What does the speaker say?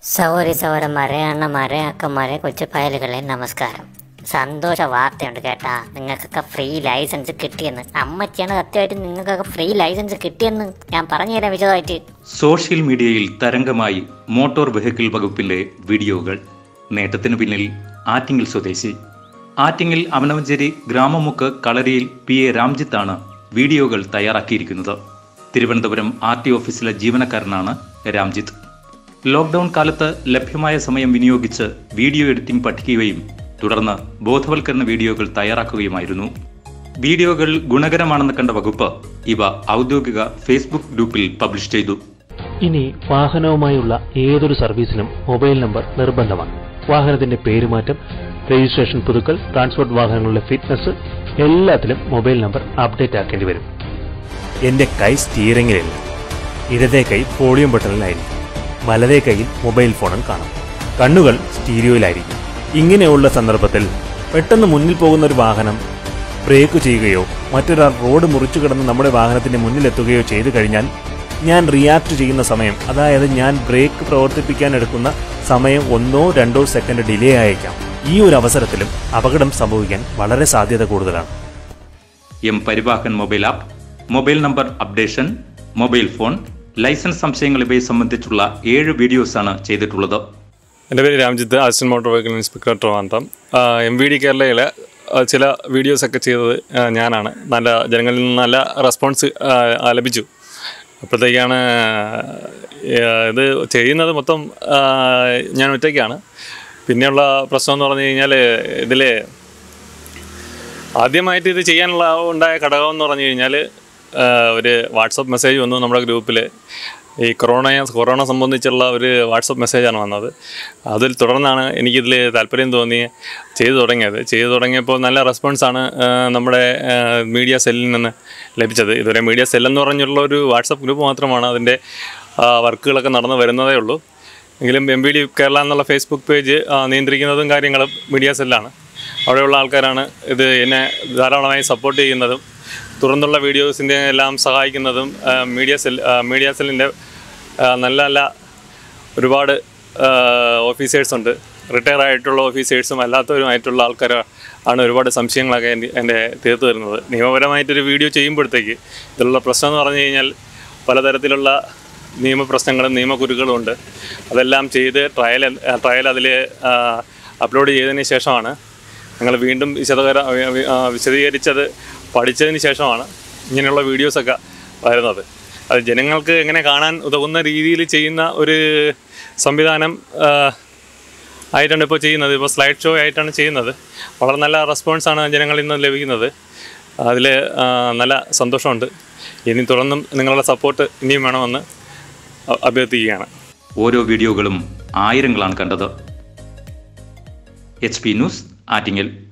സൗരന്മാരെ അണ്ണന്മാരെ അക്കന്മാരെ കൊച്ചുപയലുകളെ നമസ്കാരം. സന്തോഷ വാർത്തയുണ്ട് കേട്ടാ, നിങ്ങൾക്കൊക്കെ ഫ്രീ ലൈസൻസ് കിട്ടിയെന്ന്. അമ്മച്ചിയാണ് സത്യമായിട്ട് നിങ്ങൾക്കൊക്കെ ഫ്രീ ലൈസൻസ് കിട്ടിയെന്ന് ഞാൻ പറഞ്ഞുതരാം വിശദമായിട്ട്. സോഷ്യൽ മീഡിയയിൽ തരംഗമായി മോട്ടോർ വെഹിക്കിൾ വകുപ്പിന്റെ വീഡിയോകൾ. നേട്ടത്തിനു പിന്നിൽ ആറ്റിങ്ങൽ സ്വദേശി. ആറ്റിങ്ങൽ അവനവഞ്ചേരി ഗ്രാമമുക്ക് കളരിയിൽ PA രാംജിത്താണ് വീഡിയോകൾ തയ്യാറാക്കിയിരിക്കുന്നത്. തിരുവനന്തപുരം RT ഓഫീസിലെ ജീവനക്കാരനാണ് രാംജിത്ത്. ലോക്ക്ഡൌൺ കാലത്ത് ലഭ്യമായ സമയം വിനിയോഗിച്ച് വീഡിയോ എഡിറ്റിംഗ് പഠിക്കുകയും തുടർന്ന് ബോധവൽക്കരണ വീഡിയോകൾ തയ്യാറാക്കുകയുമായിരുന്നു. വീഡിയോകൾ ഗുണകരമാണെന്ന് കണ്ട വകുപ്പ് ഇവ ഔദ്യോഗിക ഫേസ്ബുക്ക് ഗ്രൂപ്പിൽ പബ്ലിഷ് ചെയ്തു. ഇനി വാഹനവുമായുള്ള ഏതൊരു സർവീസിനും മൊബൈൽ നമ്പർ നിർബന്ധമാണ്. വാഹനത്തിന്റെ പേരുമാറ്റം, രജിസ്ട്രേഷൻ പുതുക്കൽ, ട്രാൻസ്പോർട്ട് വാഹനങ്ങളുടെ ഫിറ്റ്നസ് എല്ലാത്തിലും മൊബൈൽ നമ്പർ അപ്ഡേറ്റ് ആക്കേണ്ടി വരും. എന്റെ കൈ സ്റ്റീറിംഗിലില്ല, ഇടതേ കൈ വോളിയം ബട്ടണിലായിരിക്കും, വലതേ കൈയിൽ മൊബൈൽ ഫോണിൽ കാണും, കണ്ണുകൾ സ്റ്റീരിയോയിലായിരിക്കും. ഇങ്ങനെയുള്ള സന്ദർഭത്തിൽ പെട്ടെന്ന് മുന്നിൽ പോകുന്ന ഒരു വാഹനം ബ്രേക്ക് ചെയ്യുകയോ മറ്റൊരാൾ റോഡ് മുറിച്ചു കിടന്ന് നമ്മുടെ വാഹനത്തിന്റെ മുന്നിലെത്തുകയോ ചെയ്തു കഴിഞ്ഞാൽ ഞാൻ റിയാക്ട് ചെയ്യുന്ന സമയം, അതായത് ഞാൻ ബ്രേക്ക് പ്രവർത്തിപ്പിക്കാൻ എടുക്കുന്ന സമയം 1-2 സെക്കൻഡ് ഡിലേ ആയേക്കാം. ഈ ഒരു അവസരത്തിലും അപകടം സംഭവിക്കാൻ വളരെ സാധ്യത കൂടുതലാണ്. Parivahan mobile app, mobile number updation, mobile phone, license സംശയങ്ങൾ ഇവയെ സംബന്ധിച്ചുള്ള 7 വീഡിയോസാണ് ചെയ്തിട്ടുള്ളത്. എൻ്റെ പേര് Ramjith, assistant motor vehicle inspector Trivandrum. MVD കേരളയിലെ ചില വീഡിയോസൊക്കെ ചെയ്തത് ഞാനാണ്. നല്ല ജനങ്ങളിൽ നിന്ന് നല്ല റെസ്പോൺസ് ലഭിച്ചു. അപ്പോഴത്തേക്കാണ് ഇത് ചെയ്യുന്നത് മൊത്തം ഞാൻ ഒറ്റയ്ക്കാണ്. പിന്നെയുള്ള പ്രശ്നം എന്ന് പറഞ്ഞു കഴിഞ്ഞാൽ, ഇതിൽ ആദ്യമായിട്ട് ഇത് ചെയ്യാനുള്ള ഉണ്ടായ ഘടകം എന്ന് പറഞ്ഞു കഴിഞ്ഞാൽ, ഒരു വാട്സപ്പ് മെസ്സേജ് വന്നു നമ്മുടെ ഗ്രൂപ്പിൽ. ഈ കൊറോണ സംബന്ധിച്ചുള്ള ഒരു വാട്സപ്പ് മെസ്സേജാണ് വന്നത്. അതിൽ തുടർന്നാണ് എനിക്കിതിൽ താല്പര്യം തോന്നി ചെയ്തു തുടങ്ങിയപ്പോൾ നല്ല റെസ്പോൺസാണ് നമ്മുടെ മീഡിയ സെല്ലിൽ നിന്ന് ലഭിച്ചത്. ഇതുവരെ മീഡിയ സെല്ലെന്ന് പറഞ്ഞുള്ള ഒരു വാട്സപ്പ് ഗ്രൂപ്പ് മാത്രമാണ്. അതിൻ്റെ വർക്കുകളൊക്കെ നടന്നു വരുന്നതേ ഉള്ളൂ. എങ്കിലും MVD കേരള എന്നുള്ള ഫേസ്ബുക്ക് പേജ് നിയന്ത്രിക്കുന്നതും കാര്യങ്ങളും മീഡിയ സെല്ലാണ്. അവിടെയുള്ള ആൾക്കാരാണ് ഇത് എന്നെ ധാരാളമായി സപ്പോർട്ട് ചെയ്യുന്നതും തുറന്നുള്ള വീഡിയോസിൻ്റെ എല്ലാം സഹായിക്കുന്നതും. മീഡിയ സെല്ലിൻ്റെ നല്ല ഒരുപാട് ഓഫീസേഴ്സുണ്ട്. റിട്ടയർ ആയിട്ടുള്ള ഓഫീസേഴ്സും അല്ലാത്തവരുമായിട്ടുള്ള ആൾക്കാർ ആണ് ഒരുപാട് സംശയങ്ങളൊക്കെ എൻ്റെ തീർത്തു തരുന്നത്. നിയമപരമായിട്ടൊരു വീഡിയോ ചെയ്യുമ്പോഴത്തേക്ക് ഇതിലുള്ള പ്രശ്നം എന്ന് പറഞ്ഞു കഴിഞ്ഞാൽ, പലതരത്തിലുള്ള നിയമപ്രശ്നങ്ങളും നിയമക്കുരുക്കളും ഉണ്ട്. അതെല്ലാം ചെയ്ത് ട്രയൽ അതിൽ അപ്ലോഡ് ചെയ്തതിന് ശേഷമാണ് ഞങ്ങൾ വീണ്ടും വിശദീകരിച്ചത് പഠിച്ചതിന് ശേഷമാണ് ഇങ്ങനെയുള്ള വീഡിയോസൊക്കെ വരുന്നത്. അത് ജനങ്ങൾക്ക് എങ്ങനെ കാണാൻ ഉതകുന്ന രീതിയിൽ ചെയ്യുന്ന ഒരു സംവിധാനം ആയിട്ടാണ് ഇപ്പോൾ ചെയ്യുന്നത്. ഇപ്പോൾ സ്ലൈഡ് ഷോ ആയിട്ടാണ് ചെയ്യുന്നത്. വളരെ നല്ല റെസ്പോൺസാണ് ജനങ്ങളിൽ നിന്ന് ലഭിക്കുന്നത്. അതിൽ നല്ല സന്തോഷമുണ്ട്. ഇനി തുടർന്നും നിങ്ങളുടെ സപ്പോർട്ട് ഇനിയും വേണമെന്ന് അഭ്യർത്ഥിക്കുകയാണ്. ഓരോ വീഡിയോകളും ആയിരങ്ങളാണ് കണ്ടത്. HP news, Attingal.